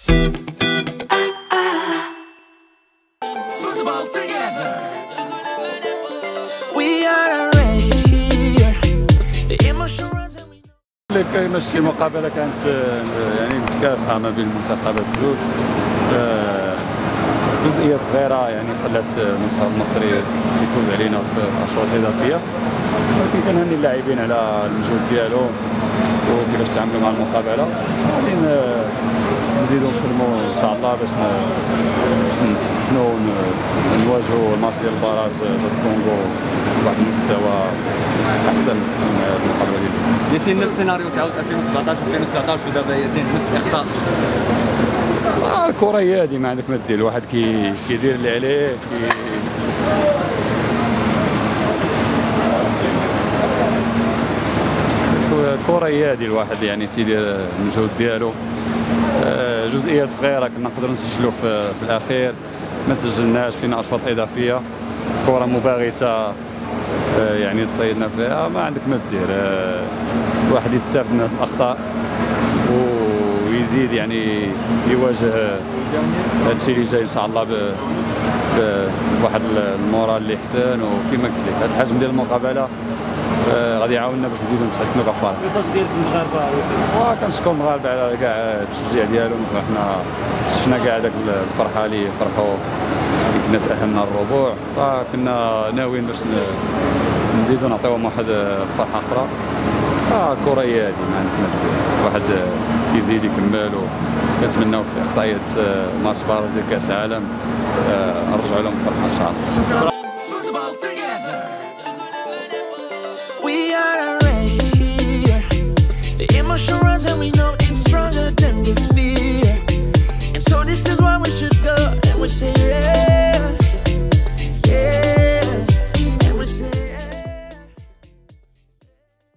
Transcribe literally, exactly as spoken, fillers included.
كاينه شي مقابله كانت يعني متكافئه ما بين المنتخبات الجوج، جزئيات صغيره يعني خلات المنتخب المصري يفوز علينا في اشواط اضافيه، ولكن كنهني اللاعبين على المجهود ديالهم وكيفاش تعاملوا مع المقابله. غادي نزيدوا نخدموا ان شاء الله باش باش نتحسنوا ونواجهوا الماتش ديال البراج ضد الكونغو بواحد المستوى احسن من المقابله ديالنا. ياسين نفس السيناريو تعاود ألفين وسبعطاش ألفين وتسعطاش ودابا ياسين نفس الاخطاء. آه الكره هي هذه، ما عندك ما دير، الواحد كي كيدير اللي عليه كي الكره هي هذه، الواحد يعني تيدير المجهود ديالو. جزئيات صغيره كنا نقدروا نسجلوا في, في الاخير ما سجلناش، فينا اشواط اضافيه، كره مباغته يعني تصيدنا فيها، ما عندك ما دير. الواحد يستافد من الاخطاء ويزيد يعني يواجه هادشي اللي جاي ان شاء الله بواحد المورال اللي احسن. وكما قلت لك هذا الحجم ديال المقابله آه غادي يعاوننا باش نزيدو نتحسنوا كفار. الميساج ديالك للمغاربه ياسين؟ وكنشكر المغاربه على كاع التشجيع ديالهم، حنا شفنا كاع داك الفرحه اللي فرحوا اللي كنا تاهلنا الربوع، فكنا ناويين باش نزيدو نعطيوهم واحد الفرحه اخرى. اه الكره هي هذه، ما عندنا واحد كيزيد يكمل، وكنتمناو في احصائيات ماتش بارج ديال كاس العالم آه نرجعوا لهم الفرحه ان شاء الله. شكرا. Emotion runs and we know it's stronger than the fear, and so this is why we should go and we say yeah.